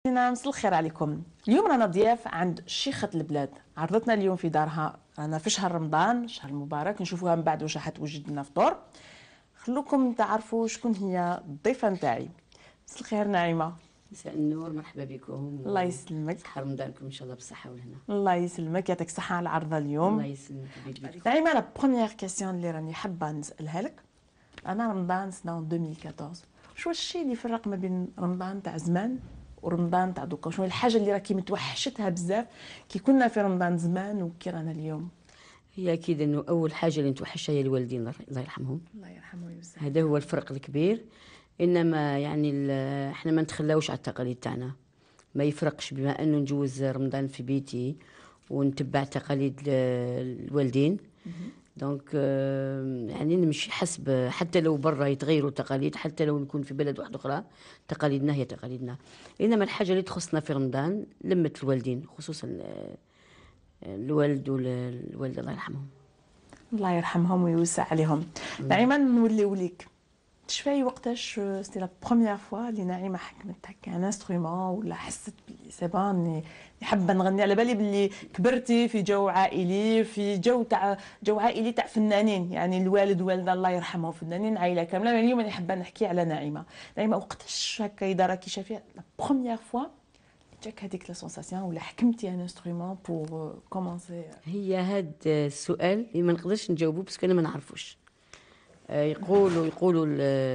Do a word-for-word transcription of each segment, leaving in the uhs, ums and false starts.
مساء الخير عليكم. اليوم رانا ضياف عند شيخة البلاد، عرضتنا اليوم في دارها. رانا في شهر رمضان، شهر مبارك، نشوفوها من بعد واش راح توجد لنا فطور. خلوكم تعرفوا شكون هي الضيفة نتاعي. مساء الخير نعيمة. مساء النور، مرحبا بكم. الله يسلمك. صحة رمضانكم ان شاء الله بالصحة والهنا. الله يسلمك، يعطيك الصحة على العرضة اليوم. الله يسلمك حبيبي. نعيمة، لا بروميير كيسيون اللي راني حابة نسألها لك، أنا رمضان سنة ألفين وأربعطاش، شو الشيء اللي يفرق ما بين رمضان تاع زمان ورمضان تاع دوكا؟ شنو الحاجه اللي راكي متوحشتها بزاف كي كنا في رمضان زمان وكي رانا اليوم؟ هي اكيد انه اول حاجه اللي نتوحشها هي الوالدين الله يرحمهم. الله يرحمه ويوسع. هذا هو الفرق الكبير. انما يعني احنا ما نتخلاوش على التقاليد تاعنا، ما يفرقش بما انه نجوز رمضان في بيتي ونتبع تقاليد الوالدين. دونك يعني نمشي حسب، حتى لو برا يتغيروا التقاليد، حتى لو نكون في بلد واحد اخرى تقاليدنا هي تقاليدنا. انما الحاجه اللي تخصنا في رمضان لمه الوالدين، خصوصا الوالد والوالده الله يرحمهم. الله يرحمهم ويوسع عليهم. نعيمه، نوليو ليك تشفاي وقتاش سيتي لا بروميير فوا اللي نعيمه حكمت هكا ان انسترومون ولا حست بلي سي بون حابه نغني؟ على بالي بلي كبرتي في جو عائلي، في جو تاع جو عائلي تاع فنانين، يعني الوالد والوالده الله يرحمهم فنانين، عائله كامله. يعني اليوم انا حابه نحكي على نعيمه. نعيمه، وقتاش هكا اذا راكي شافيه لا بروميير فوا جاك هذيك لا سونساسيون ولا حكمتي ان انسترومون بور كومونسي؟ هي هذا السؤال اللي ما نقدرش نجاوبه باسكو انا ما نعرفوش. يقولوا يقولوا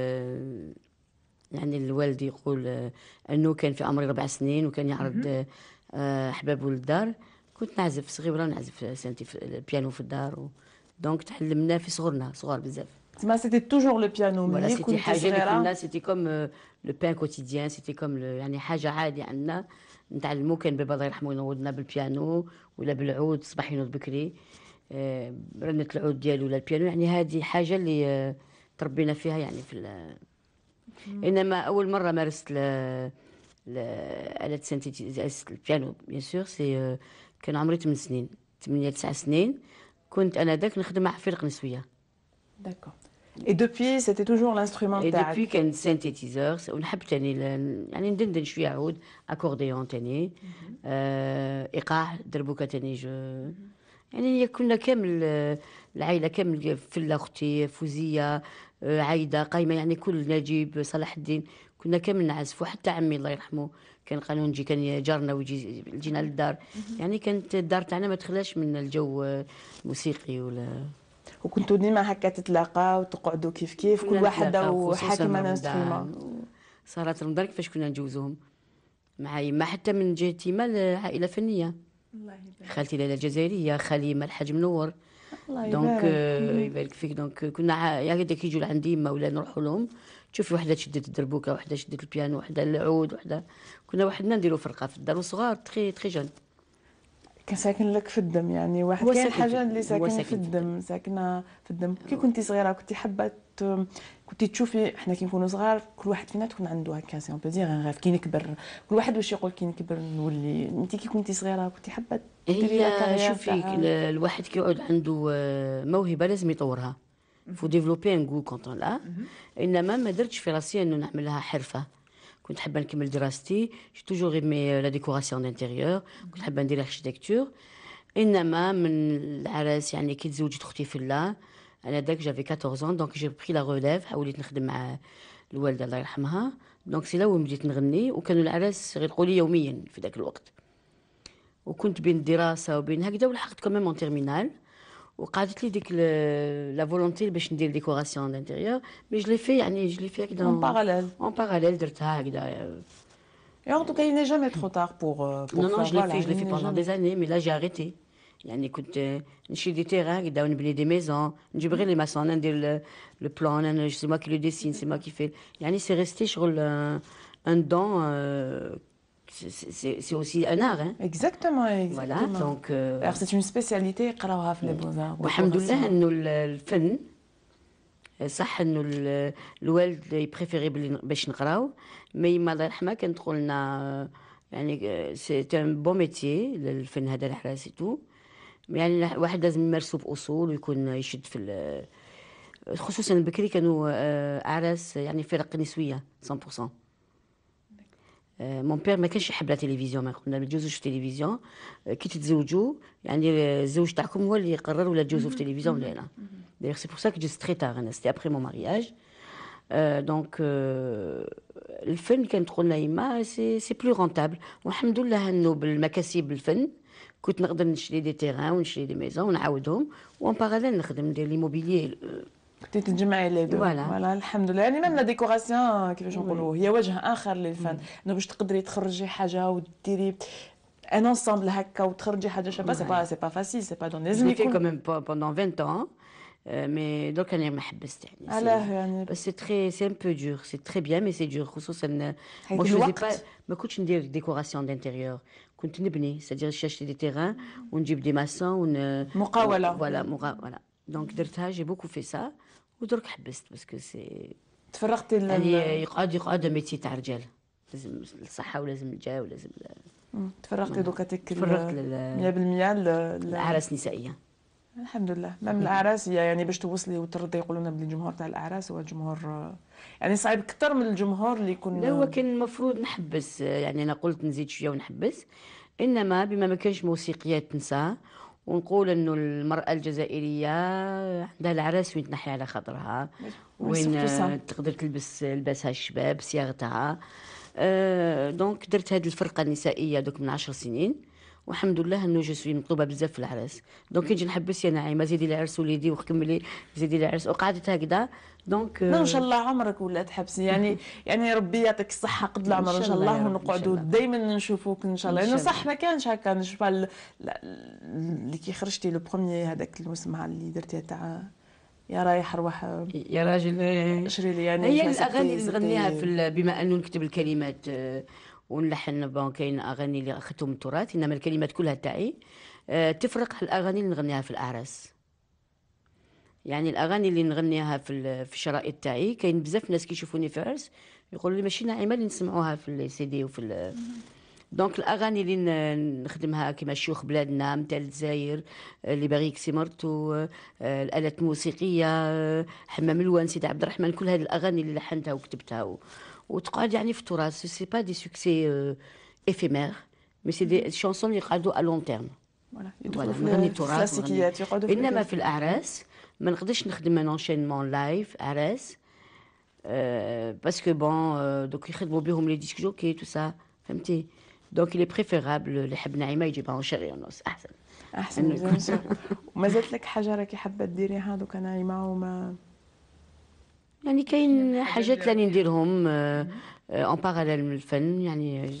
يعني الوالد يقول انه كان في عمري ربع سنين وكان يعرض احباب الدار. كنت نعزف صغيره، نعزف سنتي في البيانو في الدار و... دونك تعلمنا في صغرنا، صغار بزاف. تما سيتي توجور لو بيانو ملي كنتي حاجه صغيره؟ اللي كنا سيتي كوم لو بان كوتيديان، سيتي كوم يعني حاجه عادي عندنا نتعلمو. كان بابا الله يرحمه ينوضنا بالبيانو ولا بالعود، صباح ينوض بكري آه رنة العود ديالو ولا البيانو. يعني هذه حاجه اللي آه تربينا فيها يعني في. انما اول مره مارست ل آلة سينتيتيز البيانو بيان سور سي كان عمري ثمان سنين، ثمانية تسع سنين. كنت انا داك نخدم مع فرق نسويه. داكور. اي دوبي سيتي توجور لانسترومون تاعك؟ اي دوبي كان سينتيتيزور، ونحب ثاني يعني ندندن شويه عود، اكورديون ثاني، آه ايقاع، دربوكه ثاني جو. يعني كنا كامل العائله كامل، فله اختي فوزيه، عايده قايمه، يعني كل نجيب صلاح الدين كنا كامل نعزفوا. حتى عمي الله يرحمه كان قانونجي، كان جارنا ويجي يجينا للدار. يعني كانت الدار تاعنا ما تخلاش من الجو الموسيقي. ولا وكنتوا ديما هكا تتلاقاو وتقعدوا كيف كيف كل واحد وحاكم ان انسترومون؟ صارت رمضان كيفاش كنا نجوزوهم مع يما، حتى من جهتي ما العائله فنيه. الله يبارك. خالتي ليلى الجزائريه، خالي ما الحاج منور. الله يبارك. دونك يبارك فيك. دونك كنا يعني هكذاك يجوا لعندي يما ولا نروحوا لهم، تشوفي وحده شدت الدربوكه، وحده شدت البيانو، وحده العود، وحده كنا وحدنا نديروا فرقه في الدار وصغار تخي تخي جون. كان ساكن لك في الدم يعني، واحد كاين حاجه اللي ساكن, ساكن في الدم، ساكنه في الدم. كي كنتي صغيره كنتي حابه كنتي تشوفي؟ احنا كي نكونوا صغار كل واحد فينا تكون عنده هكا سي اون بو دير ان غاف كي نكبر. كل واحد واش يقول كي نكبر نولي؟ انت كي كنتي صغيره كنتي حابه ديري لا كارير؟ شوفي الواحد كي يقعد عنده موهبه لازم يطورها، فو ديفلوبي ان غو كونطون لا. انما ما درتش في راسي انه نعمل لها حرفه. كنت حابه نكمل دراستي، جي توجور ايمي لا ديكوراسيون دانتيريور، كنت حابه ندير اركيتكتور. انما من العراس يعني كي تزوجت اختي في الله، انا داك جافي أربعطاش ans، دونك جي بري لا ريليف، وليت نخدم مع الوالده الله يرحمها. دونك سي لا وين بديت نغني، وكانوا العراس يغيروا لي يوميا في ذاك الوقت. وكنت بين الدراسه وبين هكذا، ولحقت كمان مون تيرمينال، وقعدت لي ديك لا فولونتي باش ندير ديكوراسيون دانتيريور. مي جو لي في يعني جو لي في هكذا اون باراليل اون باراليل درتها هكذا. Et en tout cas, il n'est jamais trop tard pour, pour non, faire. Non, je l'ai voilà, fait, je l'ai fait pendant des années, mais là j'ai arrêté. يعني كنت نشري دي تيران كدا ونبني دي ميزون، نجيب غير لي ماسون، ندير لو بلان، انا سي ما كي لو ديسين، سي ما كي في. يعني سي ريستي شغل ان دون، سي اوسي ان ار. Exactement, exactement. Voilà, donc alors c'est une spécialité يقراوها في لي بوزار. والحمد لله انه الفن صح انه الوالد يبريفيري باش نقراو، مي ما الله يرحمها كانت تقول لنا يعني سي ان بون ميتيي الفن هذا الحراسي تو. يعني واحد لازم يمارسو باصول ويكون يشد في، خصوصا بكري كانوا اعراس يعني فرق نسويه مية بالمية. مون بير ما كانش يحب لا تلفزيون، ما كنا ما نتجوزوش في التلفزيون. كي تتزوجوا يعني الزوج تاعكم هو اللي يقرر ولا تجوزوا في التلفزيون ولا لا. دايوغ سي بور سا كو جيت تري تار، انا سيتي ابري مون مارياج. دونك الفن كانت تقول لنا يما سي سي بلو رونتابل، والحمد لله انه بالمكاسب الفن كنت نقدر نشري دي تيران ونشري دي ميزون ونعاودهم، وان باراليل نخدم ندير ليموبيليي. كنتي تجمعي لي دو. فوالا فوالا الحمد لله. يعني منا ديكوراسيون كيفاش نقولوا هي وجه اخر للفن، انه باش تقدري تخرجي حاجه وديري ان انسامبل هكا وتخرجي حاجه شابه. سي با سي با فاسيل، سي با دون لازم j'ai fait quand يكون. même pe- pendant vingt ans. Euh, mais donc انا ما حبست يعني. علاه يعني بس c'est très c'est un peu dur, c'est très bien mais c'est dur خصوصا. حيث moi je faisais pas, الوقت. ما كنتش ندير décoration d'intérieur، كنت نبني c'est-à-dire chercher des terrains ونجيب des maçons ون مقاوله. voilà مغا voilà. donc درتها j'ai beaucoup fait ça ودرك حبست باسكو سي تفرغتي لل يعني يقعد يقعد ميتي تاع رجال، لازم الصحه ولازم الجاه ولازم مم. تفرغتي دوكا تكري تفرغت لل- مية بالمية لل- الاعراس النسائيه. الحمد لله. مام الاعراس هي يعني باش توصلي وترضي، يقولوا لنا بلي الجمهور تاع الاعراس هو الجمهور آه، يعني صعيب اكثر من الجمهور اللي يكون. لا هو كان المفروض نحبس، يعني انا قلت نزيد شويه ونحبس، انما بما ما كانش موسيقيات نساء ونقول انه المراه الجزائريه عندها العراس وين تنحي على خاطرها، وين آه، تقدر تلبس لباسها الشباب صياغتها. آه، دونك درت هذه الفرقه النسائيه دوك من عشر سنين، والحمد لله انه جو سوي مطلوبه بزاف في العراس. دونك كي نجي نحبس يا نعيمه زيدي لي عرس وليدي وكملي زيدي لي عرس، وقعدت هكذا. دونك لا ان شاء الله عمرك ولا تحبسي يعني. يعني ربي يعطيك الصحه قد العمر ان شاء الله، ونقعدوا دائما نشوفوك ان شاء الله. لانه صح ما كانش هكا نشوف اللي كي خرجتي لو بروميي هذاك المسمع اللي درتيه تاع يا رايح روح يا راجل اشري لي. يعني هي الاغاني اللي نغنيها في ال- بما انه نكتب الكلمات آه، ونلحن. بون كاين اغاني اللي اخذتهم من التراث، انما الكلمات كلها تاعي. آه، تفرق الاغاني اللي نغنيها في الاعراس. يعني الاغاني اللي نغنيها في ال- في الشرائط تاعي، كاين بزاف ناس كيشوفوني في عرس يقولوا لي ماشي ناعمه اللي نسمعوها في السي دي وفي ال- دونك الاغاني اللي ن- نخدمها كيما شيوخ بلادنا نتاع الجزائر، اللي باغي يكسي مرتو، آه، الالات الموسيقيه، آه، حمام الوان، سيدي عبد الرحمن، كل هذه الاغاني اللي لحنتها وكتبتها و... وتقعد يعني في التراث. سي با دي سوكسي افيمير، مي سي دي شانسون اللي يقعدوا ا لون تيرم. فوالا فوالا يدخلوا في نغني التراث ونغني. الكلاسيكيات يقعدوا في انما في الاعراس ما نقدرش نخدم ان انشينمون لايف اعراس، euh, parce que bon euh, donc يخدموا بهم لي ديسك جوكي تو سا، فهمتي. دونك لي بريفيرابل اللي حب نعيمه يجيبها اون شاري ونص احسن. احسن بيان سور. وما زالت لك حاجه راكي حابه ديريها دوكا نايمه وما يعني كاين حاجات اللي نديرهم اون باراليل من الفن، يعني يعني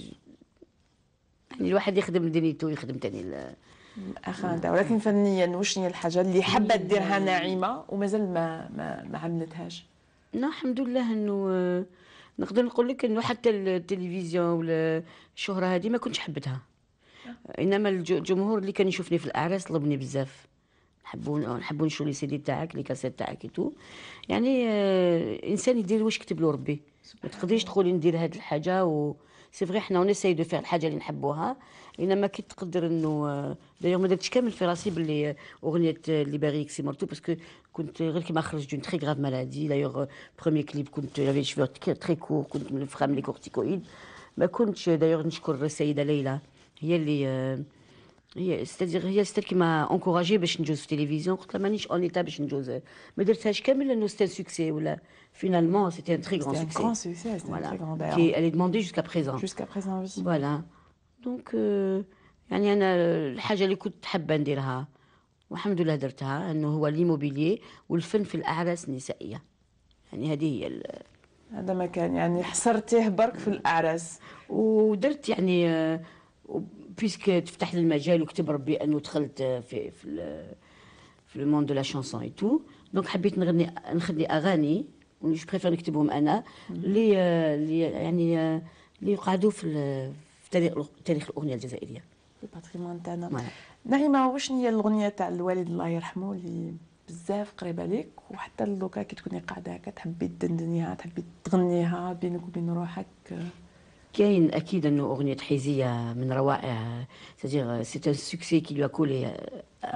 الواحد يخدم دنيته يخدم تاني ال- اخا نتاع. ولكن فنيا واش هي الحاجه اللي حابه ديرها ناعمه ومازال ما ما ما عملتهاش؟ لا الحمد لله انه آه، نقدر نقول لك انه حتى التلفزيون ولا الشهره هذه ما كنتش حبتها، انما الج- الجمهور اللي كان يشوفني في الاعراس طلبني بزاف، نحبوا نحبوا نشروا لي سيدي تاعك لي كاسيت تاعك تو. يعني آه، انسان يدير واش كتب له ربي، ما تقدريش تقولي ندير هذه الحاجه و سي فري حنا ونساي دو فير الحاجه اللي نحبوها، انما كي تقدر انه دايوغ ما درتش كامل في راسي باللي آه، اغنيه آه، اللي باغي يكسي مرتو، باسكو كنت غير كيما خرجت دون تري غراف مالادي. دايوغ بروميير كليب كنت لافي شفور تري كور، كنت من فخام لي كورتيكويد. ما كنتش دايوغ نشكر السيده ليلى، هي اللي آه، هي ستادير هي ستيل كي ما انكوراجي باش ندوز في التلفزيون. قلت لها مانيش اون ايتا باش ندوز، ما درتهاش كامل لانه سيتي سوكسي ولا فينالمون سيتي ان تري غران C'était un سوكسي. grand succès, c'était un Voilà, très grand qui d'ailleurs. elle est demandée jusqu'à présent. Jusqu'à présent aussi. Voilà. Donc euh, يعني انا الحاجه اللي كنت حابه نديرها والحمد لله درتها، انه هو ليموبيليي والفن في الاعراس النسائيه. يعني هذه هي ال- هذا ما كان يعني حصرتيه برك في الاعراس. ودرت يعني آه، بيسك تفتح لي المجال وكتب ربي انه دخلت آه، في في ال- في لو موند دو لا شانسون اي تو. دونك حبيت نغني نخلي اغاني جو بريفير نكتبهم انا اللي آه، اللي يعني آه، اللي يقعدوا في ال- في تاريخ تاريخ الاغنيه الجزائريه. الباتريمون تاعنا. فوالا. نعيمه واش هي الاغنيه تاع الوالد الله يرحمه اللي بزاف قريبه ليك، وحتى دوكا كي تكوني قاعده هكا تحبي تدندنيها تحبي تغنيها بينك وبين روحك؟ كاين اكيد انه اغنيه حيزيه من روائع، سيدير سي ان سوكسي كي لو كولي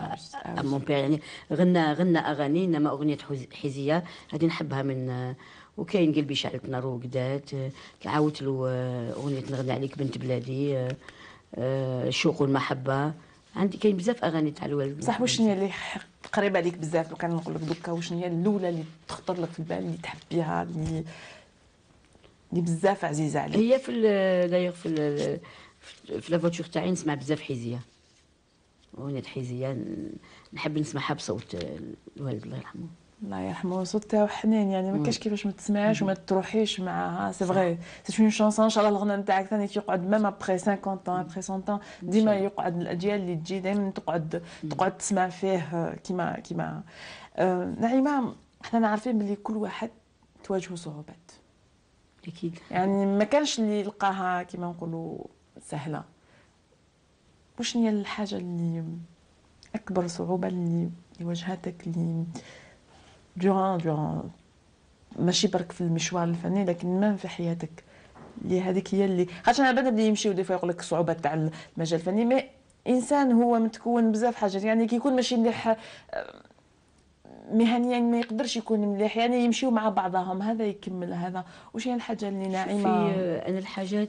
مون بير. يعني غنى غنى اغاني، انما اغنيه حز- حيزيه هذه نحبها من وكاين قلبي شعلت نار وقدات، عاودت له اغنيه نغني عليك بنت بلادي، الشوق والمحبه. عندي كاين بزاف اغاني تاع الوالد. صح. واش هي اللي قريبه عليك بزاف؟ لو كان نقول لك دوكا واش هي الاولى اللي تخطر لك في البال اللي تحبيها، اللي اللي بزاف عزيزه عليك؟ هي في دايوغ في ال في لا فواتور تاعي نسمع بزاف حيزيه، اغنيه حيزيه نحب نسمعها بصوت الوالد الله يرحمه. الله يرحمه. صوت تاعو حنين يعني ما كاينش كيفاش ما تسمعهاش وما تروحيش معاها. سي فغي سي اون شانسون. ان شاء الله الغنى نتاعك ثاني يقعد ميم ابخي خمسين عام ابخي مية عام، ديما يقعد الاجيال اللي تجي دائما تقعد تقعد تسمع فيه كيما كيما. آه نعيمه، احنا عارفين بلي كل واحد تواجهه صعوبات اكيد، يعني ما كانش اللي يلقاها كيما نقولوا سهله. واش هي الحاجه اللي اكبر صعوبه اللي واجهتك اللي durant durant ماشي برك في المشوار الفني لكن ما في حياتك، اللي هذيك هي اللي خاطر انا بنادم اللي يمشيو دي فوا يقول لك الصعوبات تاع المجال الفني، مي انسان هو متكون بزاف حاجات يعني كيكون ماشي مليح مهنيا ما يقدرش يكون مليح، يعني يمشيو مع بعضهم، هذا يكمل هذا. وش هي الحاجه اللي ناعمه؟ في انا الحاجات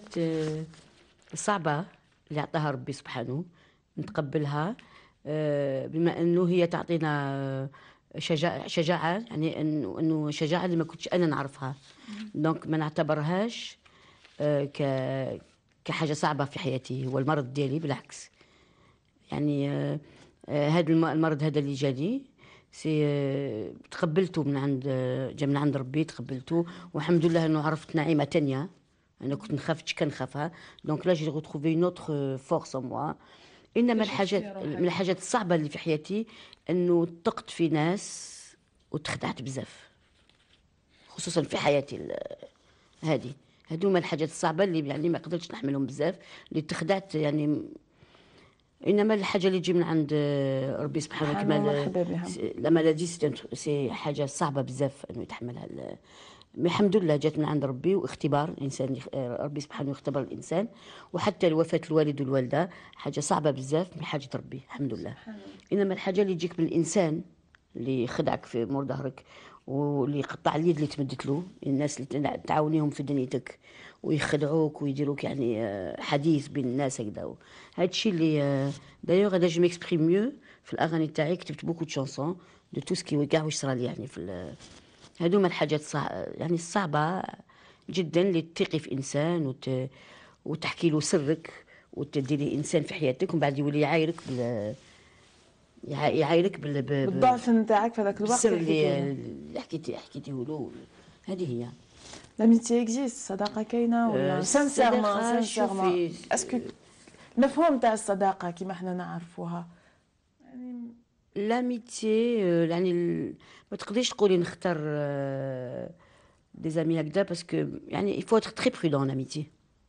الصعبه اللي عطاها ربي سبحانه نتقبلها، بما انه هي تعطينا شجاعة شجاعة يعني انه انه شجاعة اللي ما كنتش انا نعرفها، دونك ما نعتبرهاش ك كحاجة صعبة في حياتي. هو المرض ديالي بالعكس، يعني هذا المرض هذا اللي جاني سي تقبلته من عند جا من عند ربي، تقبلته والحمد لله انه عرفت نعيمة تانية. انا كنت نخاف كان نخافها، دونك لا جي ريتروفي اون اوتر فورس ان موا. انما الحاجات من الحاجات الصعبه اللي في حياتي انه طقت في ناس وتخدعت بزاف، خصوصا في حياتي هذه. هذوما الحاجات الصعبه اللي يعني ما قدرتش نحملهم بزاف، اللي تخدعت يعني. انما الحاجه اللي تجي من عند ربي سبحانه وتعالى لما لا دي سي حاجه صعبه بزاف انه يتحملها. الحمد لله جات من عند ربي، واختبار الانسان، ربي سبحانه يختبر الانسان. وحتى وفاه الوالد والوالده حاجه صعبه بزاف من حاجه ربي الحمد لله. انما الحاجه اللي تجيك من الانسان اللي خدعك في مور ظهرك واللي قطع اليد اللي تمدت له، الناس اللي تعاونيهم في دنيتك ويخدعوك ويديروك يعني حديث بين الناس هكذا. هذا الشيء اللي دايوغ انا جو ميكسبريم ميو في الاغاني تاعي. كتبت بوكو دو شانسون دو تو سكي كاع واش صرا لي يعني في هذوما الحاجات صع... يعني الصعبه جدا اللي تثقي في انسان وت... وتحكي له سرك وتديري انسان في حياتك ومن بعد يولي يعايرك بال يعايرك بال ب... بالضعف نتاعك في هذاك الوقت السر اللي اللي حكيتي حكيتيه له. هذه هي لاميتي اكزيست. الصداقه كاينه ولا سانسيرمون سانسيرمون اسكو المفهوم تاع الصداقه كيما حنا نعرفوها يعني لاميتي يعني ما تقدريش تقولي نختار دي زامي هكذا باسكو يعني il faut être très prudent en amitié.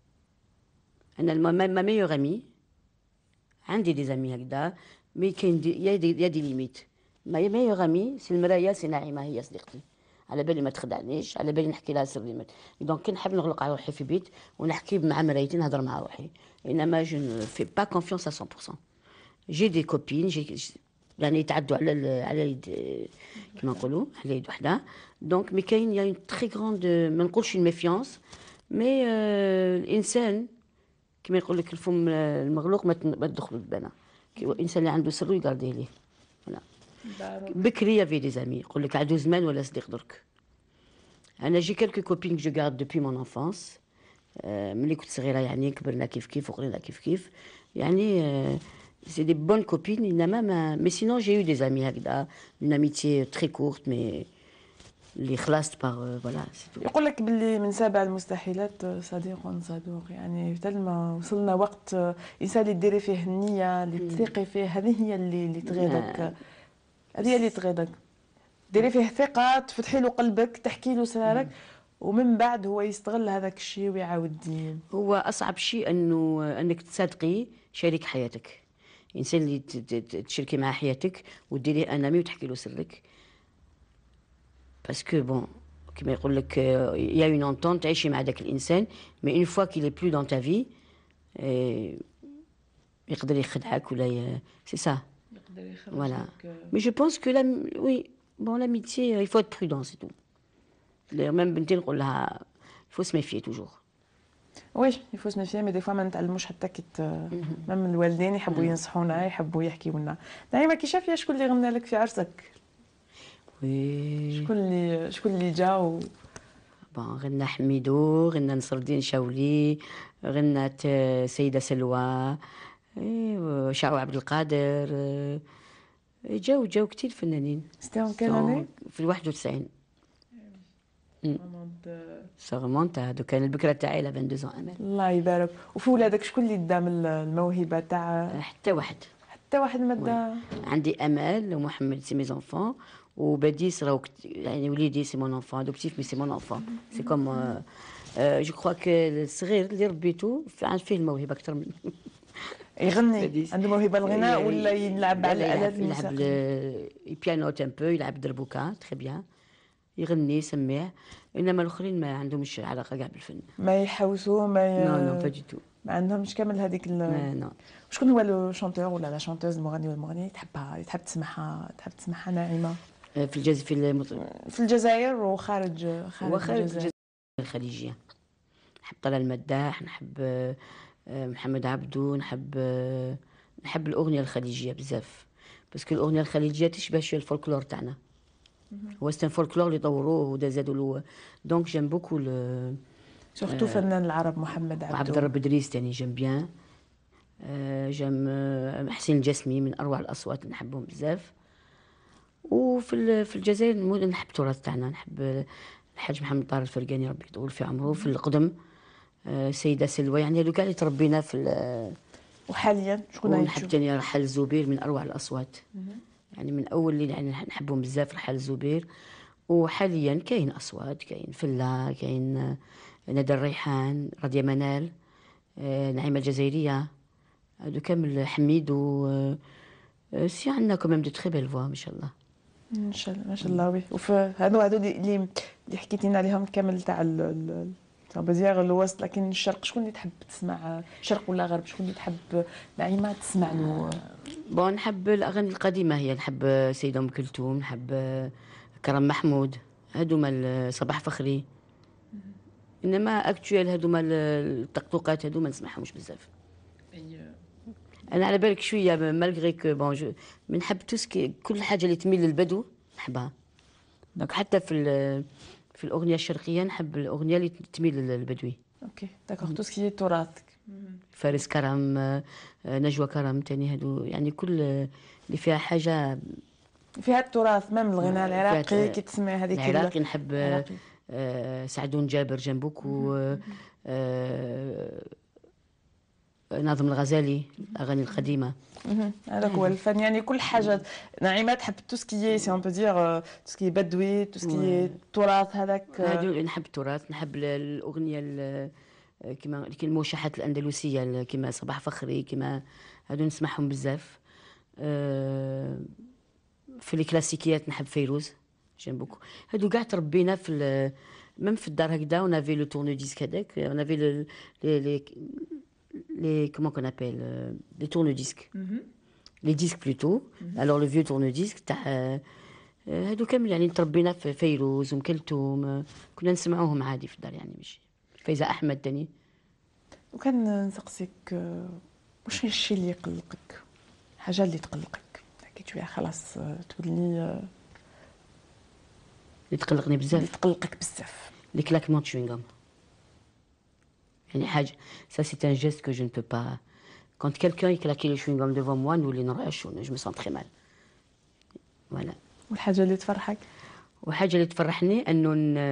انا ما ميور امي عندي دي زامي هكذا، مي كاين يا دي يا دي ليميت. ما ميور امي سي المرايه، سي نعيمه هي صديقتي، على بالي ما تخدعنيش، على بالي نحكي لها سري. دونك كي نحب نغلق على روحي في بيت ونحكي مع مرايتي نهضر مع روحي، انما جو نو في با كونفيونس à cent pour cent. جي دي كوبين جي يعني يتعدوا على على اليد كما نقولوا على يد وحده. دونك مي كاين يا اون تري غروند ما نقولش ميفيونس، مي الانسان كما يقول لك الفم المغلوق ما تدخل البنا. الانسان اللي عنده سر يقارديه ليه. فوالا بكري يا في دي زامي يقول لك عدو زمان ولا صديق درك. انا جي كالكو كوبين جو غارد دوبي مون انفانس، ملي كنت صغيره يعني كبرنا كيف كيف وقرينا كيف كيف يعني. C'est des bonnes copines, إنما mais sinon j'ai eu des amis هكذا une amitié très courte mais اللي خلصت par voilà c'est tout. يقول لك باللي من سابع المستحيلات صديق صدوق، يعني تلما وصلنا وقت انسان اللي ديري فيه النيه اللي تثقي فيه هذه هي اللي اللي تغيظك، هذه هي اللي تغيظك. ديري فيه ثقه، تفتحي له قلبك، تحكي له سرارك، ومن بعد هو يستغل هذاك الشيء ويعاود. هو اصعب شيء انه انك تصادقي شريك حياتك، انسان اللي تشاركي معاه حياتك وديري انامي وتحكي له سرك. باسكو بون كما يقول لك يا اون اونتون تعيشي مع داك الانسان، مي اون فوا كي لي بلو دون تا في يقدر يخدعك ولا سي سا يقدر يخرجك. فوالا مي جو بونس كو لا وي بون لاميتي il faut être prudent c'est tout. ميم بنتي نقول لها فو سميفي توجور. وي يفوز ما فيها، مي دي فوا ما نتعلموش حتى كي ميم الوالدين يحبوا ينصحونا، يحبوا يحكيوا لنا. نعيمه كي شافيه شكون اللي غنى لك في عرسك؟ وي شكون اللي شكون اللي جا و بون غنى حميدو، غنى نصر الدين شاولي، غنات سيدة سلوى، إيه، شاو عبد القادر، إيه، جاو جاو كتير فنانين. ستي كان اني في الواحد وتسعين. سا هادو كان البكرة تاعي لا اثنين وعشرين امل. الله يبارك. وفي ولادك شكون اللي دام الموهبه تاع؟ حتى واحد حتى واحد ما دا. عندي امل ومحمد سي مي زونفون، وبديس راهو يعني وليدي سي مون انفون، ادوبتيف مي سي مون انفون. سي كوم جو كخوا كو الصغير اللي ربيتو فيه الموهبه اكثر من يغني. عنده موهبه الغناء ولا يلعب على الالات الموسيقيه؟ يلعب البيانوت ان بو، يلعب دربوكا تري بيان، يغني يسمع. انما الاخرين ما عندهمش علاقه كاع بالفن، ما يحوسوا ما ي... نو نو با دي تو، ما عندهمش كامل هذيك ال... نو. شكون هو لو شونتور ولا لا شونتوز، المغني والمغنيه تحبها تحب تسمعها تحب تسمعها ناعمه في الجزائر، في المط... في الجزائر وخارج خارج وخارج الجزائر الخليجيه؟ نحب طلال المداح، نحب محمد عبدو، نحب نحب الاغنيه الخليجيه بزاف، باسكو الاغنيه الخليجيه تشبه شويه الفولكلور تاعنا. هو ستان فولكلور اللي طوروه ودا زادوا له، دونك جيم بوكو ل سورتو فنان العرب محمد عبدو. عبد الرب ادريس تاني جيم بيان. جيم حسين الجسمي من اروع الاصوات اللي نحبهم بزاف. وفي في الجزائر نحب التراث تاعنا، نحب الحاج محمد طاهر الفرقاني ربي يطول في عمره. في القدم سيدة سلوى، يعني هذو كاع اللي تربينا في. وحاليا شكون هايتشوف؟ ونحب ثاني رحال الزبير من اروع الاصوات، يعني من اول اللي يعني نحبهم بزاف رحال الزبير. وحاليا كاين اصوات، كاين فلا، كاين ندى الريحان، رضيا منال، نعيمه الجزائريه، هادو كامل حميد و سي عندنا كوميم دو تري بيل فوا ما شاء الله. ان شاء الله ما شاء الله. وي وفي هادو هادو اللي اللي حكيتي لنا عليهم كامل تاع بزيغ الوسط، لكن الشرق شكون اللي تحب تسمع؟ شرق ولا غرب؟ شكون اللي تحب نعيمه تسمع له؟ بون نحب الاغاني القديمه، هي نحب سيده ام كلثوم، نحب كرم محمود، هادوما صباح فخري. انما اكتويل هادوما الطقطوقات هادو ما نسمعهمش بزاف. انا على بالك شويه مالغري كو بون جو نحب توسكي كل حاجه اللي تميل للبدو نحبها. دونك حتى في في الاغنيه الشرقيه نحب الاغنيه اللي تميل للبدوي. اوكي داكوغ توسكي التراث. فارس كرم، نجوى كرم تاني، هادو يعني كل اللي فيها حاجه فيها التراث. مام الغناء العراقي كي تسمع هذيك العراقي نحب آه سعدون جابر جنبك، و آه ناظم الغزالي، الاغاني القديمه. هذاك هو الفن، يعني كل حاجه. نعيمه تحب توسكي سي اون بو دير توسكي بدوي، توسكي التراث هذاك. هادو نحب التراث، نحب الاغنيه كيما الموشحات الاندلسيه كيما صباح فخري، كيما هادو نسمعهم بزاف. أه في الكلاسيكيات نحب فيروز جيم بوكو. هادو كاع تربينا في ميم في الدار هكذا. اون افي لو تورنو ديسك هذاك، اون افي لي لي لي كومون كون ابيل لي تورنو ديسك، لي ديسك بلوتو. الوغ لو فيو تورنو ديسك تاع هادو كامل يعني تربينا في فيروز وام كلثوم، كنا نسمعوهم عادي في الدار، يعني ماشي فايزة احمد تاني. وكان نسقسيك واش هي الشيء اللي يقلقك، حاجه اللي تقلقك حكيت شويه خلاص تولي اللي تقلقني بزاف؟ اللي تقلقك بزاف لي كلاكمون تشوينغوم، يعني حاجه سا سي ان جيست كو جو نو بو با. كونت كالكان يكلاكي لي شوينغوم ديفون موا نولي نرعش جو مي سون تري مال. فوالا. والحاجه اللي تفرحك؟ وحاجه اللي تفرحني انه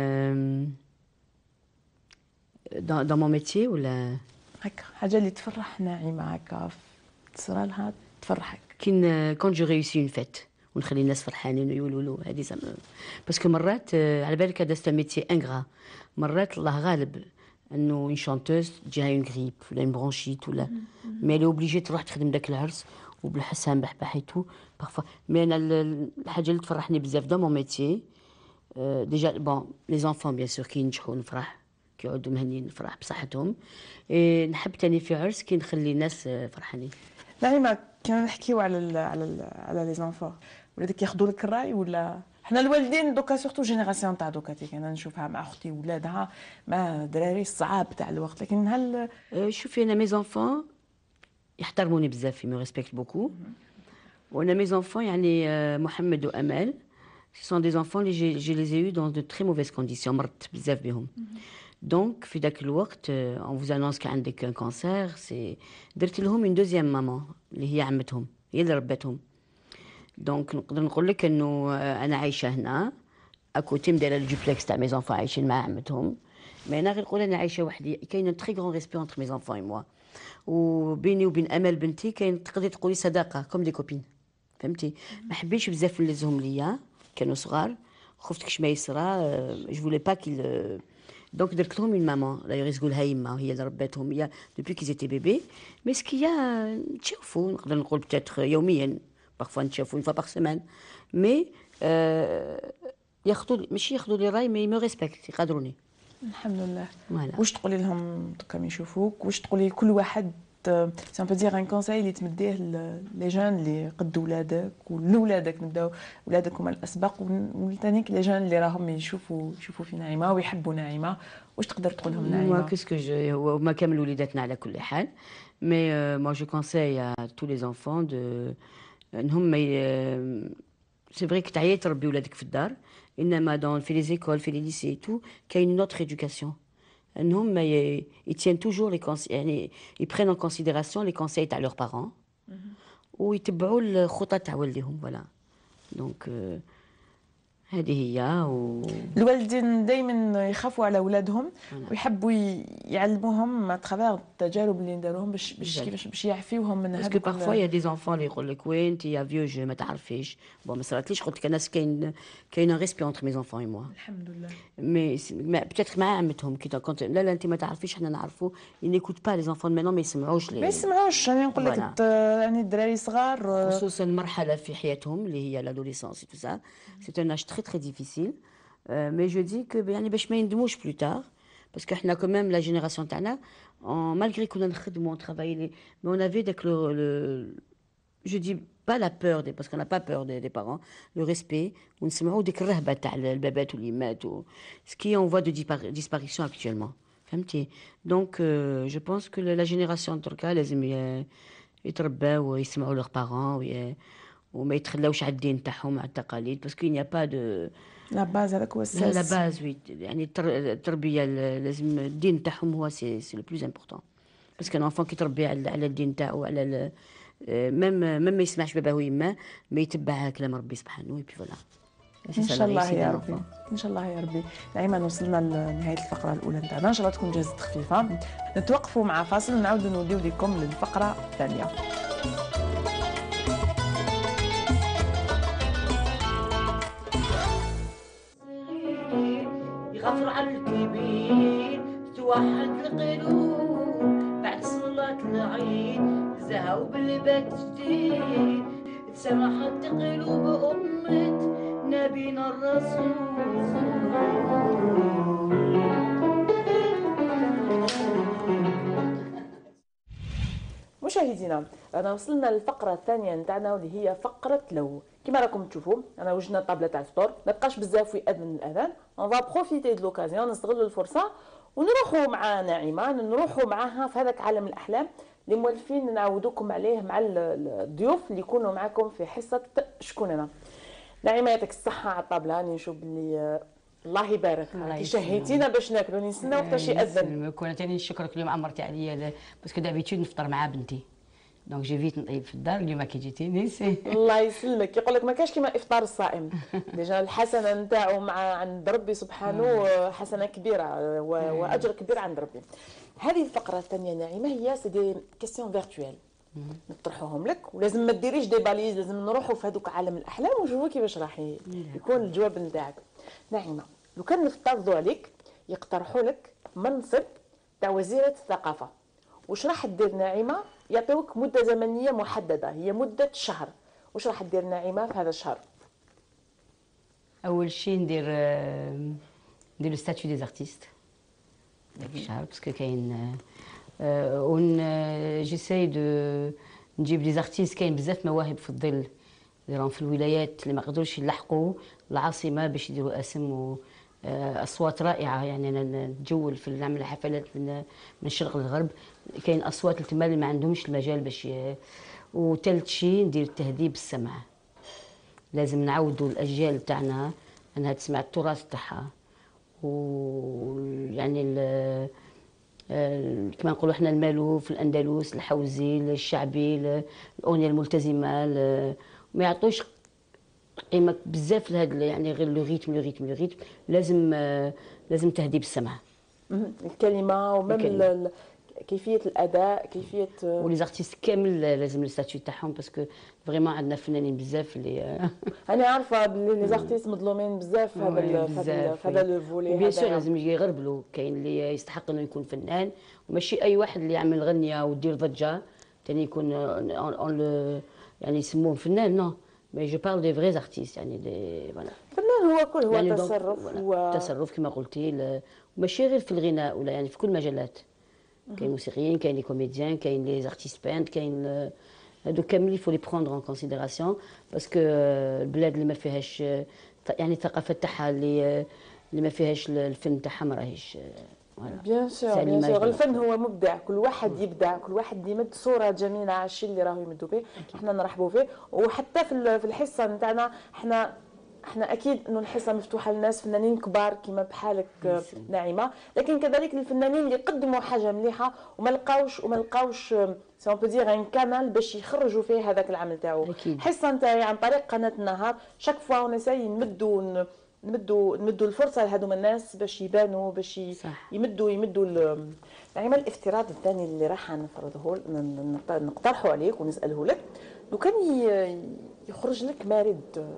دون دون مون ميتي ولا هكا حاجه اللي تفرح ناعمه هكا تصرى لها تفرحك. كين كون جو ريوسي اون فيت ونخلي الناس فرحانين ويقولوا هذه زعما باسكو مرات على بالك هذا سا ميتي انغرا. مرات الله غالب انه اون شانتوز تجيها اون غريب ولا اون برونشيت ولا مي لي اوبليجي تروح تخدم داك العرس وبالحسان بحبحيتو بارفوا. مي انا الحاجه اللي تفرحني بزاف دون مون ميتي ديجا بون لي زونفون بيان سور كي ينجحوا نفرح، كي يعودوا مهنيين نفرح بصحتهم. إيه نحب تاني في عرس كي نخلي الناس فرحانين. نعيمه كنا نحكيو على ال على ال على لي زونفون، ولادك ياخذوا لك الراي ولا حنا الوالدين دوكا سورتو جينيراسيون تاع دوكا تيك انا نشوفها مع اختي ولادها مع دراري الصعاب تاع الوقت لكن هل Euh, شوفي انا مي زونفون يحترموني بزاف مي ريسبكت بوكو وانا مي زونفون يعني آه، محمد وامال ce sont des enfants اللي je les ai eus dans de très mauvaises conditions مرت بزاف بهم دونك في ذاك الوقت اون فوز انونس كان عندك ان كانسير سي درت لهم اون دوزيام مامان اللي هي عمتهم هي اللي ربتهم دونك نقدر نقول لك انه آه، انا عايشه هنا اكوتي مدايره الجوبلكس تاع مي زونفون عايشين مع عمتهم مي انا غير نقول انا عايشه وحدي كاين تري غران ريسبي انتر مي زونفون اي موا وبيني وبين امل بنتي كاين تقدري تقولي صداقه كوم دي كوبين فهمتي ما حبيتش بزاف نلزهم ليا كانوا صغار خفت كش ما يصرى جو فولي با كيل دونك درت لهم اون مامان دايوغ يقولها يما هي اللي ربتهم هي دوبي كي زيتي بيبي مي سكيا نتشوفوا نقدر نقول بتاتر يوميا بارفوا نتشوفوا اون فوا باغ سيمان مي ياخذوا ماشي ياخذوا لي راي مي مو ريسبكت يقدروني الحمد لله فوالا واش تقولي لهم دوكا يشوفوك واش تقولي لكل واحد سي ان بو دير ان كونساي اللي تمديه لي جون اللي قد ولادك ولولادك نبداو ولادك هما الاسبق وثانيك لي جون اللي راهم يشوفوا يشوفوا في نعيمه ويحبوا نعيمه واش تقدر تقول لهم ما نعيمه كيسكو جو هما كامل وليداتنا على كل حال مي موا جو كونساي ا تو لي زونفون دو انهم سي فري كي تعيا تربي ولادك في الدار انما دون في لي زيكول في لي ليسي تو كاين نوتر ايدوكاسيون انهم يتيان توجور لي يعني يبرين ان كونسيديراسيون لي كونساي تاع لور بارون ويتبعوا الخطط تاع والديهم فوالا دونك هذه هي و... الوالدين دائما يخافوا على اولادهم ويحبوا يعلموهم ما ترافير التجارب اللي داروهم باش باش كيفاش باش يعفيوهم من هذوك باسكو بارفوا يا دي زونفون اللي يقول لك وين انت يا فيو جو ما تعرفيش بون ما صراتليش قلت لك انا كاين كاين ان ريسبي اونتر مي زونفون اي موا الحمد لله مي بتاتر مع عمتهم كي كنت لا لا انت ما تعرفيش حنا نعرفوا ينيكوت با لي زونفون مينون ما يسمعوش لي ما يسمعوش انا نقول لك يعني الدراري صغار خصوصا مرحله في حياتهم اللي هي لادوليسونس تو سا سي ان اج تري تري ديفيسيل مي جو دي كو يعني باش ما يندموش بلو تار باسكو حنا كوميم لا جينيراسيون تاعنا مالغري كنا نخدموا نترافايي مي اون افي داك لو je dis pas la peur des, parce qu'on n'a pas peur des, des parents, le respect, on se met ديك الرهبة تاع البابات واللي ماتوا, ce qui est en voie de disparition actuellement. فهمتي؟ donc euh, je pense que la génération تركا لازم يترباو ويسمعوا leurs parents وما يتخلاوش على الدين تاعهم على التقاليد باسكو il n'y a pas de لا باز هذاك هو الاساس لا باز وي يعني التربيه لازم الدين تاعهم هو سي سي لو بلوز امبورطون باسكو ان انفون كي تربي على الدين تاعو على ميم ميم ما يسمعش باباه ويما ما يتبع كلام ربي سبحانه وي بي فوالا ان شاء الله يا ربي ان شاء الله يا ربي نعيمه وصلنا لنهايه الفقره الاولى نتاعنا ان شاء الله تكون جازت خفيفه نتوقفوا مع فاصل ونعاودوا نوديو لكم للفقره الثانيه يغفر على الكبير توحد القلوب بعد صلاة العيد زهو بالبيت جديد تسامحت قلوب أمة نبينا الرسول. مشاهدينا انا وصلنا للفقره الثانيه نتاعنا واللي هي فقره لو كما راكم تشوفوا انا وجدنا الطابله تاع الفطور ما بقاش بزاف ويأذن الاذان اون فا بروفيتي دو لوكازيون نستغلوا الفرصه ونروحوا مع نعيمه نروحوا معها في هذاك عالم الاحلام اللي مولفين نعاودوكم عليه مع الضيوف اللي يكونوا معكم في حصه شكون انا. نعيمه يعطيك الصحه على الطابله نشوف اللي الله يبارك كي شهيتينا باش ناكلوا نستناو وقتاش يأذن. كون ثاني نشكرك اليوم عمرتي عليا باسكو دابيتود نفطر مع بنتي دونك جي فيت نطيب في الدار اليوم كي جيتيني سي الله يسلمك يقول لك ما كاش كيما افطار الصائم ديجا الحسنه نتاعو مع عند ربي سبحانه حسنه كبيره واجر كبير عند ربي. هذه الفقره الثانيه نعيمه هي سي دي كيسيون فيرتويل نطرحوهم لك ولازم ما ديريش دي باليز لازم نروحوا في هذوك عالم الاحلام ونشوفوا كيفاش راح يكون الجواب نتاعك. نعيمه لو كان نفترضوا عليك يقترحوا لك منصب تاع وزيره الثقافه واش راح دير نعيمه؟ يعطيوك مده زمنيه محدده هي مده شهر واش راح دير نعيمه في هذا الشهر؟ اول شيء ندير ندير لو ستاتيو دي زارتيست داك الشهر باسكو كاين اون جيساي دو نجيب لي زارتيست كاين بزاف مواهب في الظل اللي راهم في الولايات اللي ما قدروش يلحقوا العاصمه باش يديروا اسم و آه، اصوات رائعه. يعني انا نتجول في نعمل حفلات من من الشرق للغرب، كاين اصوات تما اللي ما عندهمش المجال باش ي... وثالث شيء ندير التهذيب السمع. لازم نعودوا الاجيال تاعنا انها تسمع التراث تاعها، ويعني كما نقولوا احنا المالوف، الاندلس، الحوزي، الشعبي، الاغنيه الملتزمه، ما يعطوش قيمه بزاف لهذا، يعني غير لو ريتم لو ريتم لو ريتم. لازم لازم تهذيب السمع. الكلمه ومن كيفيه الاداء، كيفيه ولي زارتيست كامل لازم الستاتيو تاعهم، باسكو فريمون عندنا فنانين بزاف اللي انا عارفه بلي لي زارتيست مظلومين بزاف في هذا في هذا لو فولي. بيان سور لازم يجي يغربلوا، كاين اللي يستحق انه يكون فنان، وماشي اي واحد اللي يعمل غنيه ودير ضجه ثاني يكون اون يعني يسموه فنان. نو مي جو بارل دي فري زارتيست، يعني دي فوالا. الفنان هو كل هو يعني تصرف و... تصرف كما قلتي، ماشي غير في الغناء ولا يعني في كل المجالات. كاين موسيقيين، كاين لي كوميديان، كاين لي زارتيست بانت، كاين هادو كامل يفو لي بروندر اون كونسيديراسيون، باسكو البلاد اللي ما فيهاش يعني الثقافه تاعها اللي اللي ما فيهاش الفن تاعها ما راهيش. بيان سور بيان سور الفن هو مبدع، كل واحد يبدع، كل واحد يمد صوره جميله على الشيء اللي راهو يمدوا به، احنا نرحبوا فيه. وحتى في الحصه نتاعنا احنا احنا اكيد انه الحصه مفتوحه للناس فنانين كبار كما بحالك ناعمه، لكن كذلك للفنانين اللي قدموا حاجه مليحه وما لقاوش وما لقاوش سي اون بو دير ان كانال باش يخرجوا فيه هذاك العمل تاعو. الحصه نتاعي عن طريق قناه النهار شاك فوا ونساي نمدوا نمدوا نمدوا الفرصه لهذوما الناس باش يبانوا، باش يمدوا يمدوا نعمل الافتراض الثاني اللي راح نفرضه نقترحه عليك ونساله لك. لو كان يخرج لك مارد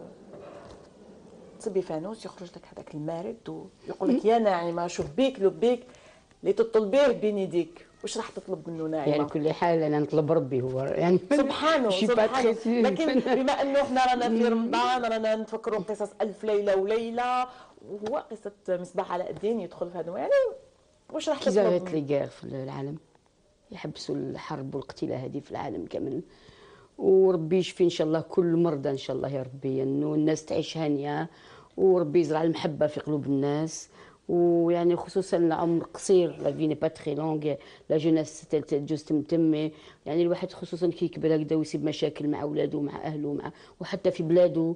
تصبي فانوس، يخرج لك هذاك المارد ويقول لك يا ناعمه شوف بيك لو بيك اللي تطلبيه بين يديك، واش راح تطلب منه ناعمه؟ يعني كل حال انا نطلب ربي هو يعني سبحانه سبحانه. لكن بما انه احنا رانا في رمضان رانا نفكروا قصص الف ليله وليله، وهو قصه مصباح علاء الدين يدخل في هذا، يعني واش راح تطلب؟ كي لي غير في العالم يحبسوا الحرب والقتيله هذه في العالم كامل، وربي يشفي ان شاء الله كل مرضى ان شاء الله يا ربي، انه الناس تعيش هانيه، وربي يزرع المحبه في قلوب الناس. ويعني خصوصا العمر قصير، لا في ني با تري لونغ، لا جونيس تجوز تمتم، يعني الواحد خصوصا كي يكبر هكذا ويسيب مشاكل مع اولاده ومع اهله ومع وحتى في بلاده،